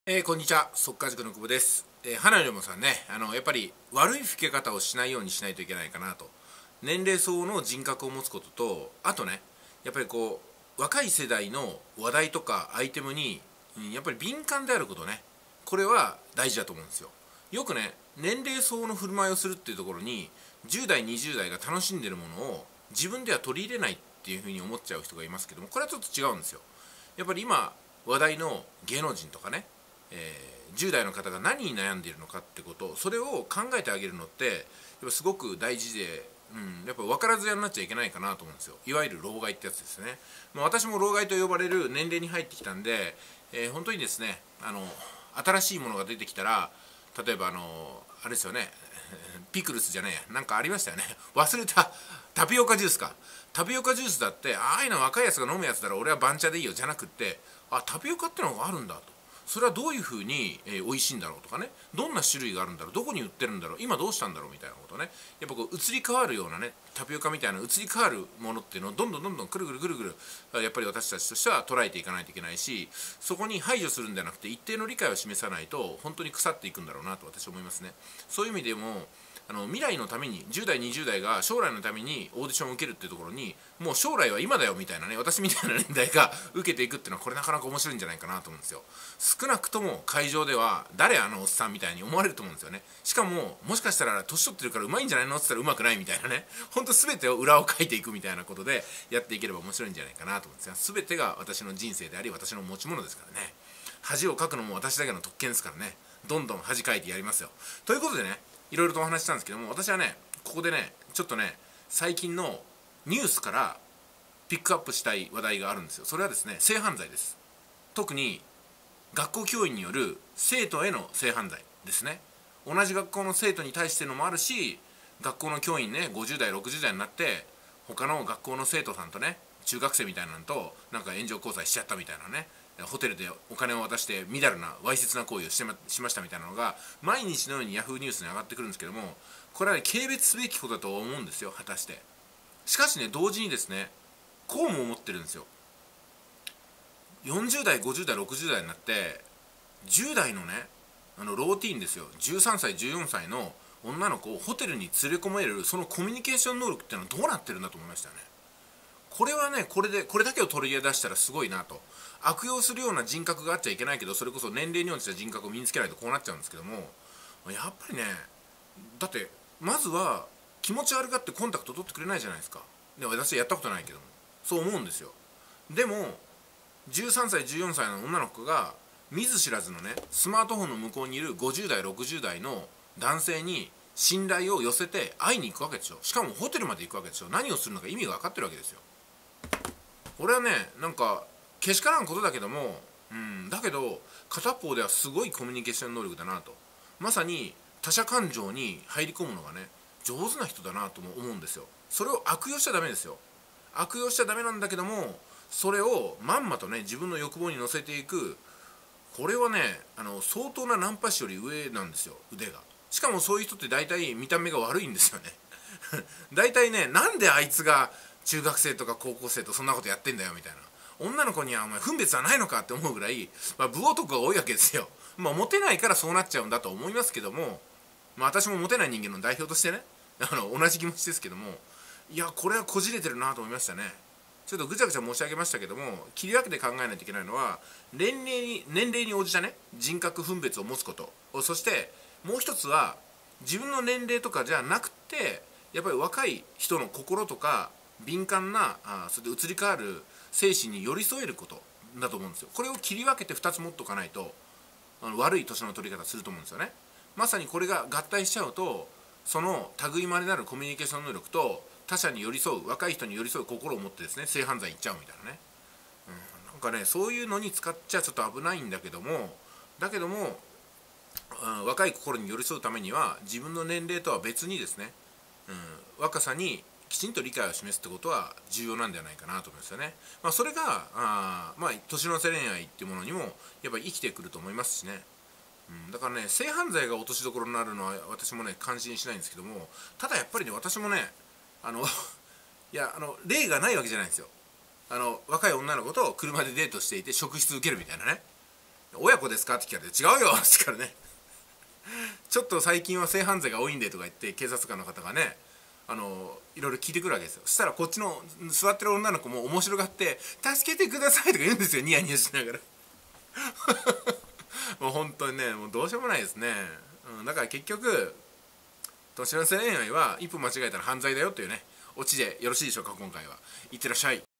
こんにちは、速稼塾の久保です。花よりもさんね、やっぱり悪い老け方をしないようにしないといけないかなと。年齢相応の人格を持つことと、あとね、やっぱり若い世代の話題とかアイテムに、やっぱり敏感であることね、これは大事だと思うんですよ。よくね、年齢相応の振る舞いをするっていうところに、10代、20代が楽しんでるものを自分では取り入れないっていうふうに思っちゃう人がいますけども、これはちょっと違うんですよ。やっぱり今、話題の芸能人とかね、10代の方が何に悩んでいるのかってこと、それを考えてあげるのってやっぱすごく大事で、やっぱ分からずやになっちゃいけないかなと思うんですよ。いわゆる老害ってやつですね。私も老害と呼ばれる年齢に入ってきたんで、本当にですね、新しいものが出てきたら、例えばあれですよね、ピクルスじゃねえ、なんかありましたよね、忘れた、タピオカジュースか。タピオカジュースだって、ああいうの若いやつが飲むやつだら俺は番茶でいいよじゃなくって、タピオカってのがあるんだと。それはどういうふうに美味しいんだろうとかね、どんな種類があるんだろう、どこに売ってるんだろう、今どうしたんだろうみたいなことね、やっぱ移り変わるようなね、タピオカみたいな移り変わるものっていうのをどんどんくるぐるやっぱり私たちとしては捉えていかないといけないし、そこに排除するんじゃなくて一定の理解を示さないと本当に腐っていくんだろうなと私は思いますね。そういう意味でも未来のために10代20代が将来のためにオーディションを受けるっていうところに、もう将来は今だよみたいなね、私みたいな年代が受けていくっていうのはこれなかなか面白いんじゃないかなと思うんですよ。少なくとも会場では誰あのおっさんみたいに思われると思うんですよね。しかももしかしたら年取ってるからうまいんじゃないのって言ったらうまくないみたいなね、ほんと全てを裏を書いていくみたいなことでやっていければ面白いんじゃないかなと思うんですが、全てが私の人生であり私の持ち物ですからね。恥をかくのも私だけの特権ですからね、どんどん恥かいてやりますよ。ということでね、いろいろとお話ししたんですけども、私はねここでねちょっとね最近のニュースからピックアップしたい話題があるんですよ。それはですね、性犯罪です。特に学校教員による生徒への性犯罪ですね。同じ学校の生徒に対してのもあるし、学校の教員ね、50代60代になって他の学校の生徒さんとね、中学生みたいなのとなんか援助交際しちゃったみたいなね、ホテルでお金を渡してみだらなわいせつな行為をしましたみたいなのが毎日のようにヤフーニュースに上がってくるんですけども、これは、ね、軽蔑すべきことだと思うんですよ、果たして。しかしね、同時にですね、こうも思ってるんですよ。40代50代60代になって10代のね、ローティーンですよ、13歳14歳の女の子をホテルに連れ込めるそのコミュニケーション能力っていうのはどうなってるんだと思いましたよね。これはね、これだけを取り出したらすごいなと。悪用するような人格があっちゃいけないけど、それこそ年齢に応じた人格を身につけないとこうなっちゃうんですけども、やっぱりね、だってまずは気持ち悪がってコンタクト取ってくれないじゃないですか。で、私はやったことないけどもそう思うんですよ。でも13歳14歳の女の子が見ず知らずのね、スマートフォンの向こうにいる50代60代の男性に信頼を寄せて会いに行くわけでしょ。しかもホテルまで行くわけでしょ。何をするのか意味が分かってるわけですよ。俺はね、なんかけしからんことだけども、だけど片方ではすごいコミュニケーション能力だなと。まさに他者感情に入り込むのがね上手な人だなとも思うんですよ。それを悪用しちゃダメですよ。悪用しちゃダメなんだけども、それをまんまとね自分の欲望に乗せていく、これはね相当なナンパ師より上なんですよ、腕が。しかもそういう人って大体見た目が悪いんですよね。大体ね、なんであいつが中学生とか高校生とそんなことやってんだよみたいな、女の子にはお前分別はないのかって思うぐらい、武男が多いわけですよ。モテないからそうなっちゃうんだと思いますけども、私もモテない人間の代表としてね同じ気持ちですけども、いやこれはこじれてるなと思いましたね。ちょっとぐちゃぐちゃ申し上げましたけども、切り分けて考えないといけないのは年齢に応じたね人格分別を持つこと、そしてもう一つは自分の年齢とかじゃなくて、やっぱり若い人の心とか敏感なそれで移り変わる精神に寄り添えることだと思うんですよ。これを切り分けて2つ持っとかないと悪い年の取り方すると思うんですよね。まさにこれが合体しちゃうと、その類まれなるコミュニケーション能力と他者に寄り添う、若い人に寄り添う心を持ってですね、性犯罪いっちゃうみたいなね、なんかねそういうのに使っちゃちょっと危ないんだけども、若い心に寄り添うためには自分の年齢とは別にですね、若さにきちんと理解を示すってことは重要なんではないかなと思いますよね。それが年の瀬恋愛っていうものにもやっぱり生きてくると思いますしね。だからね、性犯罪が落としどころになるのは私もね感心しないんですけども、ただやっぱりね、私もねいや例がないわけじゃないんですよ。若い女の子と車でデートしていて職質受けるみたいなね、 親子ですかって聞かれて、違うよってからね、ちょっと最近は性犯罪が多いんでとか言って警察官の方がね、いろいろ聞いてくるわけですよ。そしたらこっちの座ってる女の子も面白がって「助けてください」とか言うんですよ、ニヤニヤしながら。もう本当にね、もうどうしようもないですね。だから結局年の瀬恋愛は一歩間違えたら犯罪だよというねオチでよろしいでしょうか。今回はいってらっしゃい。